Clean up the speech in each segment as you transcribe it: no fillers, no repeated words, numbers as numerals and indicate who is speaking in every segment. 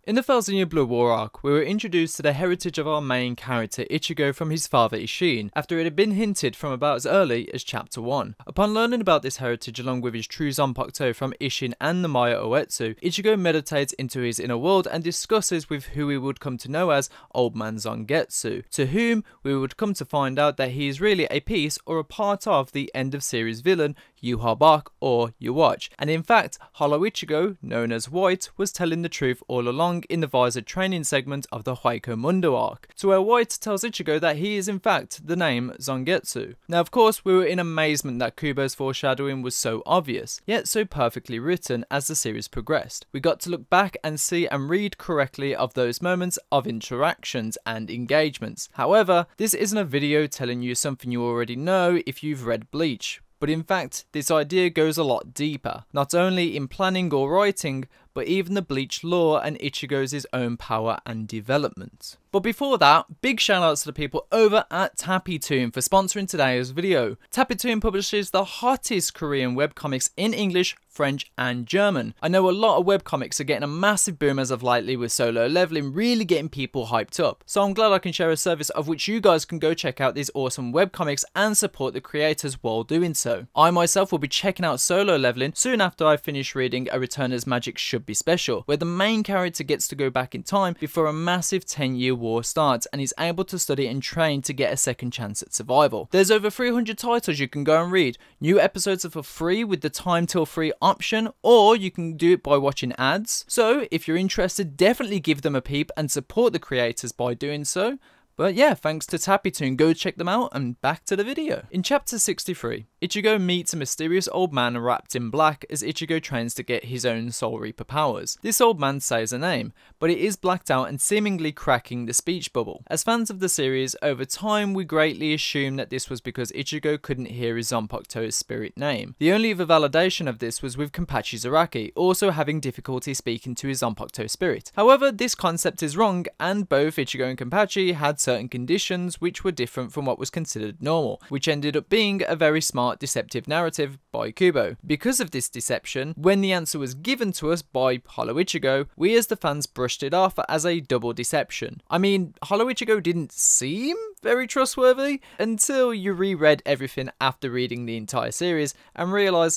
Speaker 1: In the Thousand Year Blood War arc, we were introduced to the heritage of our main character Ichigo from his father Isshin, after it had been hinted from about as early as chapter 1. Upon learning about this heritage along with his true Zanpakuto from Isshin and the Maya Uetsu, Ichigo meditates into his inner world and discusses with who we would come to know as Old Man Zangetsu, to whom we would come to find out that he is really a piece or a part of the end of series villain Yhwach or Yhwach, and in fact Hollow Ichigo, known as White, was telling the truth all along in the Visored training segment of the Hueco Mundo arc, to where White tells Ichigo that he is in fact the name Zangetsu. Now of course we were in amazement that Kubo's foreshadowing was so obvious, yet so perfectly written as the series progressed. We got to look back and see and read correctly of those moments of interactions and engagements. However, this isn't a video telling you something you already know if you've read Bleach. But in fact, this idea goes a lot deeper, not only in planning or writing, but even the Bleach lore and Ichigo's own power and development. But before that, big shoutouts to the people over at Tapitoon for sponsoring today's video. Tapitoon publishes the hottest Korean webcomics in English, French and German. I know a lot of webcomics are getting a massive boom as of lately, with Solo Leveling really getting people hyped up. So I'm glad I can share a service of which you guys can go check out these awesome webcomics and support the creators while doing so. I myself will be checking out Solo Leveling soon after I finish reading A Returner's Magic Should Be Special, where the main character gets to go back in time before a massive 10-year war starts and is able to study and train to get a second chance at survival. There's over 300 titles you can go and read. New episodes are for free with the time till free option, or you can do it by watching ads. So if you're interested, definitely give them a peep and support the creators by doing so. But yeah, thanks to Tapitoon, go check them out, and back to the video. In chapter 63, Ichigo meets a mysterious old man wrapped in black as Ichigo trains to get his own Soul Reaper powers. This old man says a name, but it is blacked out and seemingly cracking the speech bubble. As fans of the series, over time we greatly assumed that this was because Ichigo couldn't hear his Zanpakuto's spirit name. The only other validation of this was with Kenpachi Zaraki, also having difficulty speaking to his Zanpakuto spirit. However, this concept is wrong, and both Ichigo and Kenpachi had certain conditions which were different from what was considered normal, which ended up being a very smart deceptive narrative by Kubo. Because of this deception, when the answer was given to us by Hollow Ichigo, we as the fans brushed it off as a double deception. I mean, Hollow Ichigo didn't seem very trustworthy until you reread everything after reading the entire series and realise,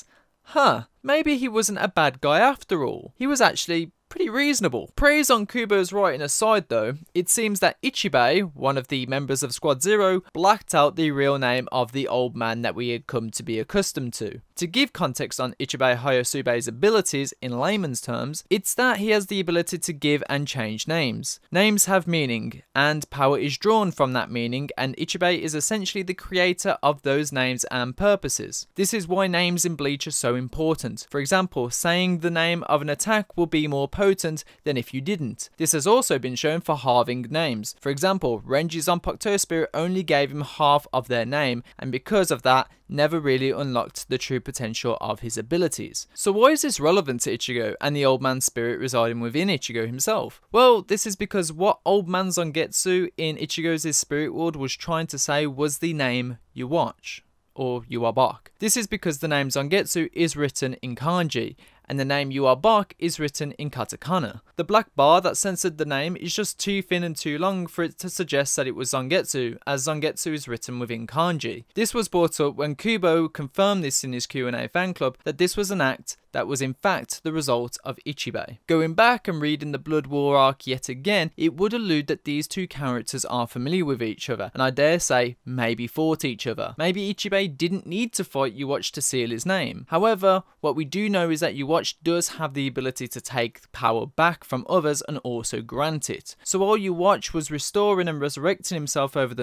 Speaker 1: maybe he wasn't a bad guy after all. He was actually pretty reasonable. Praise on Kubo's writing aside though, it seems that Ichibei, one of the members of Squad Zero, blacked out the real name of the old man that we had come to be accustomed to. To give context on Ichibei Hayasubei's abilities in layman's terms, it's that he has the ability to give and change names. Names have meaning, and power is drawn from that meaning, and Ichibei is essentially the creator of those names and purposes. This is why names in Bleach are so important. For example, saying the name of an attack will be more potent than if you didn't. This has also been shown for halving names. For example, Renji's Zanpakuto spirit only gave him half of their name, and because of that, never really unlocked the true potential of his abilities. So why is this relevant to Ichigo and the old man's spirit residing within Ichigo himself? Well, this is because what Old Man Zangetsu in Ichigo's spirit world was trying to say was the name Yhwach, or Yhwach. This is because the name Zangetsu is written in kanji, and the name Yhwach is written in katakana. The black bar that censored the name is just too thin and too long for it to suggest that it was Zangetsu, as Zangetsu is written within kanji. This was brought up when Kubo confirmed this in his Q&A fan club, that this was an act that was in fact the result of Ichibei. Going back and reading the Blood War arc yet again, it would allude that these two characters are familiar with each other, and I dare say maybe fought each other. Maybe Ichibei didn't need to fight Yhwach to seal his name. However, what we do know is that Yhwach does have the ability to take power back from others and also grant it. So while Yhwach was restoring and resurrecting himself over the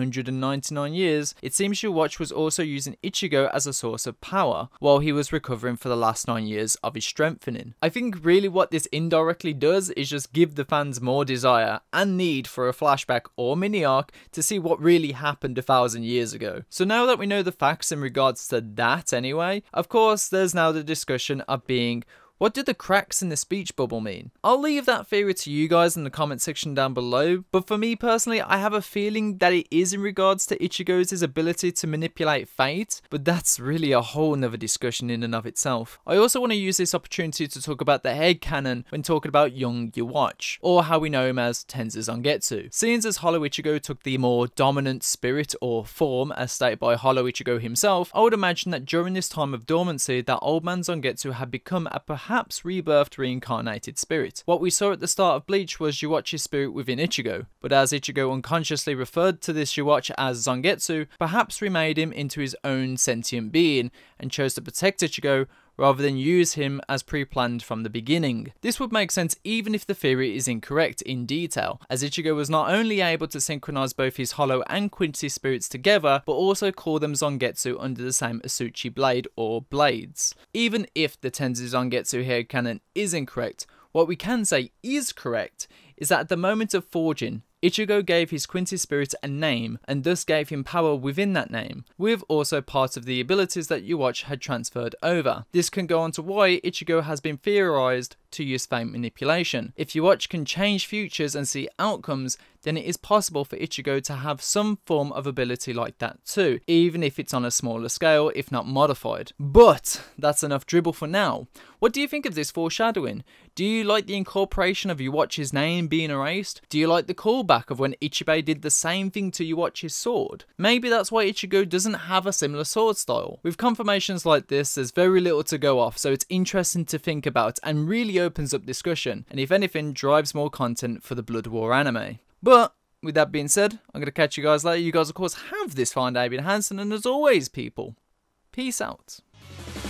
Speaker 1: 999 years, it seems Yhwach was also using Ichigo as a source of power, while he was recovering for the last 9 years of his strengthening. I think really what this indirectly does is just give the fans more desire and need for a flashback or mini arc to see what really happened 1,000 years ago. So now that we know the facts in regards to that anyway, of course there's now the discussion of being, What do the cracks in the speech bubble mean? I'll leave that theory to you guys in the comment section down below, but for me personally, I have a feeling that it is in regards to Ichigo's ability to manipulate fate, but that's really a whole nother discussion in and of itself. I also want to use this opportunity to talk about the headcanon when talking about young Yhwach, or how we know him as Tensei Zangetsu. Seeing as Hollow Ichigo took the more dominant spirit or form as stated by Hollow Ichigo himself, I would imagine that during this time of dormancy that old man Zangetsu had become a perhaps rebirthed reincarnated spirit. What we saw at the start of Bleach was Yhwach's spirit within Ichigo, but as Ichigo unconsciously referred to this Yhwach as Zangetsu, perhaps remade him into his own sentient being and chose to protect Ichigo rather than use him as pre-planned from the beginning. This would make sense even if the theory is incorrect in detail, as Ichigo was not only able to synchronize both his Hollow and Quincy spirits together, but also call them Zangetsu under the same Asuchi blade or blades. Even if the Tensei Zangetsu headcanon is incorrect, what we can say is correct is that at the moment of forging, Ichigo gave his Quincy spirit a name and thus gave him power within that name, with also part of the abilities that Yhwach had transferred over. This can go on to why Ichigo has been theorized to use fate manipulation. If Yhwach can change futures and see outcomes, then it is possible for Ichigo to have some form of ability like that too, even if it's on a smaller scale, if not modified. But that's enough dribble for now. What do you think of this foreshadowing? Do you like the incorporation of Yhwach's name being erased? Do you like the callback of when Ichibei did the same thing to Yhwach's sword? Maybe that's why Ichigo doesn't have a similar sword style. With confirmations like this, there's very little to go off, so it's interesting to think about and really opens up discussion, and if anything, drives more content for the Blood War anime. But with that being said, I'm going to catch you guys later. You guys, of course, have this fine day, been Hansen, and as always, people, peace out.